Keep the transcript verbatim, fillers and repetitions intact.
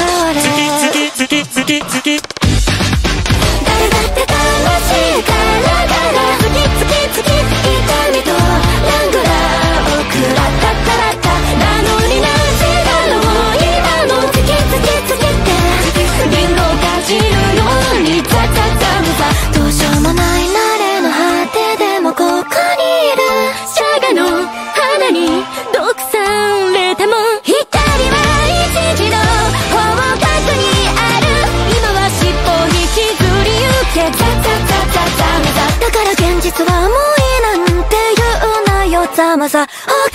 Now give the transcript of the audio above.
われ好き好き好き好き誰だって楽しいからだが好き好き好き痛みとラングラーを食らったったらったなのになぜだろう今も好き好き好きってリンゴをかじるようにザザザムザどうしようもない慣れの果てでもここにいるシャガの花に毒されても光は一時の方角にある今は尻尾に引きずりゆけザザザザザムザだから現実はもういいなんて言うなよざまざ